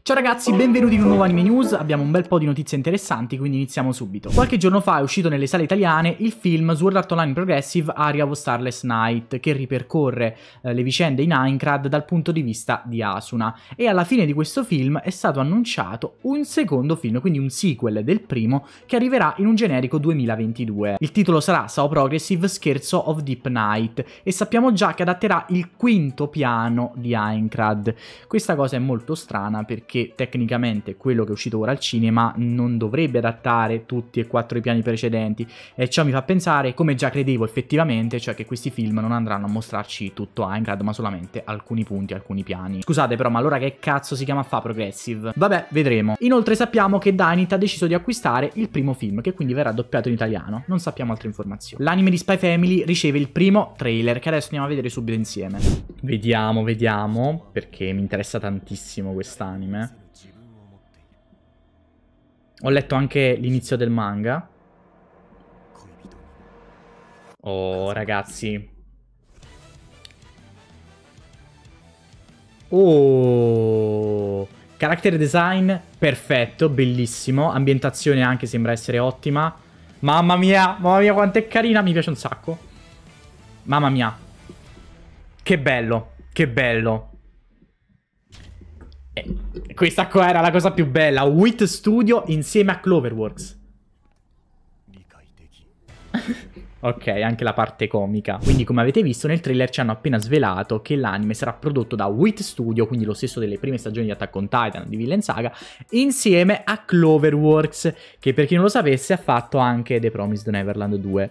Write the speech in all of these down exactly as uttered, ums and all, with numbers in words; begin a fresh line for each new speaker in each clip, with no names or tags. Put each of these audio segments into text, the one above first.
Ciao ragazzi, benvenuti in un nuovo Anime News. Abbiamo un bel po' di notizie interessanti, quindi iniziamo subito. Qualche giorno fa è uscito nelle sale italiane il film Sword Art Online Progressive Aria of Starless Night, che ripercorre eh, le vicende in Aincrad dal punto di vista di Asuna. E alla fine di questo film è stato annunciato un secondo film, quindi un sequel del primo, che arriverà in un generico duemilaventidue. Il titolo sarà Sao Progressive Scherzo of Deep Night e sappiamo già che adatterà il quinto piano di Aincrad. Questa cosa è molto strana perché che tecnicamente quello che è uscito ora al cinema non dovrebbe adattare tutti e quattro i piani precedenti, e ciò mi fa pensare, come già credevo effettivamente, cioè che questi film non andranno a mostrarci tutto Aincrad ma solamente alcuni punti, alcuni piani. Scusate però, ma allora che cazzo si chiama Fa Progressive? Vabbè, vedremo. Inoltre sappiamo che Dynit ha deciso di acquistare il primo film, che quindi verrà doppiato in italiano. Non sappiamo altre informazioni. L'anime di Spy Family riceve il primo trailer, che adesso andiamo a vedere subito insieme. Vediamo, vediamo, perché mi interessa tantissimo quest'anime. Ho letto anche l'inizio del manga. Oh, ragazzi. Oh, character design perfetto, bellissimo. Ambientazione anche sembra essere ottima. Mamma mia, mamma mia quanto è carina, mi piace un sacco. Mamma mia. Che bello, che bello. Eh, questa qua era la cosa più bella. Wit Studio insieme a Cloverworks. Ok, anche la parte comica. Quindi come avete visto nel trailer ci hanno appena svelato che l'anime sarà prodotto da Wit Studio, quindi lo stesso delle prime stagioni di Attack on Titan, di Vinland Saga, insieme a Cloverworks, che per chi non lo sapesse ha fatto anche The Promised Neverland due.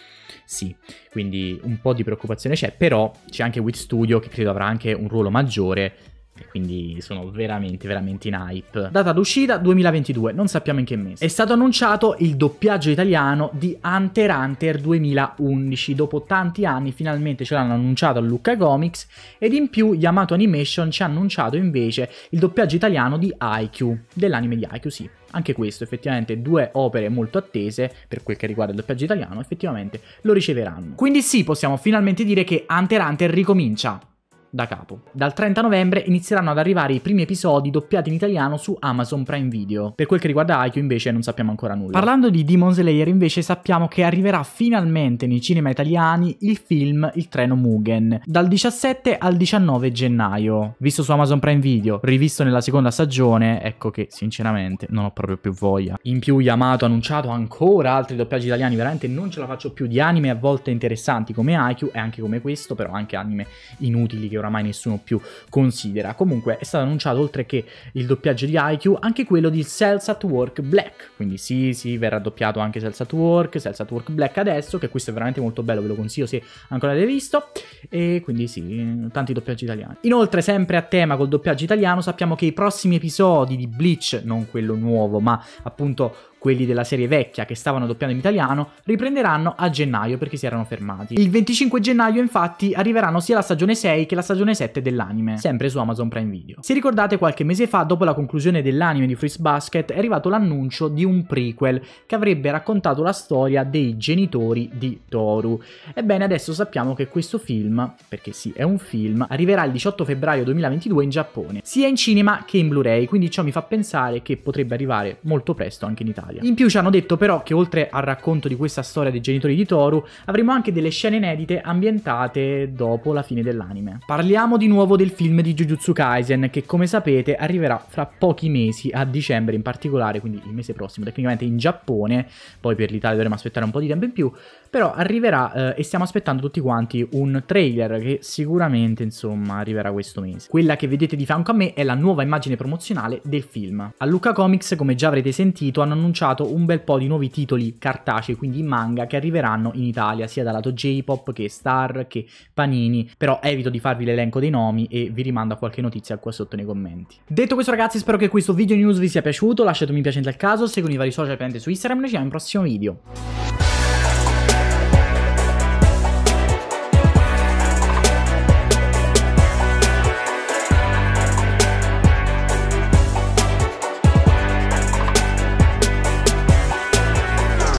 Sì, quindi un po' di preoccupazione c'è, però c'è anche Wit Studio che credo avrà anche un ruolo maggiore. Quindi sono veramente, veramente in hype. Data d'uscita duemilaventidue, non sappiamo in che mese. È stato annunciato il doppiaggio italiano di Hunter x Hunter duemilaundici. Dopo tanti anni finalmente ce l'hanno annunciato a Lucca Comics. Ed in più Yamato Animation ci ha annunciato invece il doppiaggio italiano di Haikyuu, dell'anime di Haikyuu, sì. Anche questo, effettivamente, due opere molto attese per quel che riguarda il doppiaggio italiano, effettivamente lo riceveranno. Quindi sì, possiamo finalmente dire che Hunter x Hunter ricomincia da capo. Dal trenta novembre inizieranno ad arrivare i primi episodi doppiati in italiano su Amazon Prime Video. Per quel che riguarda Haikyuu invece non sappiamo ancora nulla. Parlando di Demon Slayer invece sappiamo che arriverà finalmente nei cinema italiani il film Il treno Mugen, dal diciassette al diciannove gennaio. Visto su Amazon Prime Video, rivisto nella seconda stagione, ecco che sinceramente non ho proprio più voglia. In più Yamato ha annunciato ancora altri doppiaggi italiani, veramente non ce la faccio più, di anime a volte interessanti come Haikyuu e anche come questo, però anche anime inutili che oramai nessuno più considera. Comunque è stato annunciato, oltre che il doppiaggio di Haikyuu, anche quello di Cells at Work Black. Quindi sì, sì, verrà doppiato anche Cells at Work, Cells at Work Black adesso, che questo è veramente molto bello, ve lo consiglio se ancora l'avete visto. E quindi sì, tanti doppiaggi italiani. Inoltre, sempre a tema col doppiaggio italiano, sappiamo che i prossimi episodi di Bleach, non quello nuovo, ma appunto quelli della serie vecchia che stavano doppiando in italiano, riprenderanno a gennaio perché si erano fermati. Il venticinque gennaio infatti arriveranno sia la stagione sei che la stagione sette dell'anime, sempre su Amazon Prime Video. Se ricordate, qualche mese fa, dopo la conclusione dell'anime di Fruits Basket, è arrivato l'annuncio di un prequel che avrebbe raccontato la storia dei genitori di Toru. Ebbene, adesso sappiamo che questo film, perché sì, è un film, arriverà il diciotto febbraio duemilaventidue in Giappone, sia in cinema che in Blu-ray, quindi ciò mi fa pensare che potrebbe arrivare molto presto anche in Italia. In più ci hanno detto però che oltre al racconto di questa storia dei genitori di Toru avremo anche delle scene inedite ambientate dopo la fine dell'anime. Parliamo di nuovo del film di Jujutsu Kaisen, che come sapete arriverà fra pochi mesi, a dicembre in particolare, quindi il mese prossimo tecnicamente in Giappone. Poi per l'Italia dovremo aspettare un po' di tempo in più, però arriverà eh, e stiamo aspettando tutti quanti un trailer che sicuramente insomma arriverà questo mese. Quella che vedete di fianco a me è la nuova immagine promozionale del film. A Lucca Comics, come già avrete sentito, hanno annunciato un bel po' di nuovi titoli cartacei, quindi in manga, che arriveranno in Italia sia dal lato J-pop che Star che Panini, però evito di farvi l'elenco dei nomi e vi rimando a qualche notizia qua sotto nei commenti. Detto questo ragazzi, spero che questo video news vi sia piaciuto, lasciate un mi piace nel caso, seguite i vari social presenti su Instagram, noi ci vediamo in prossimo video.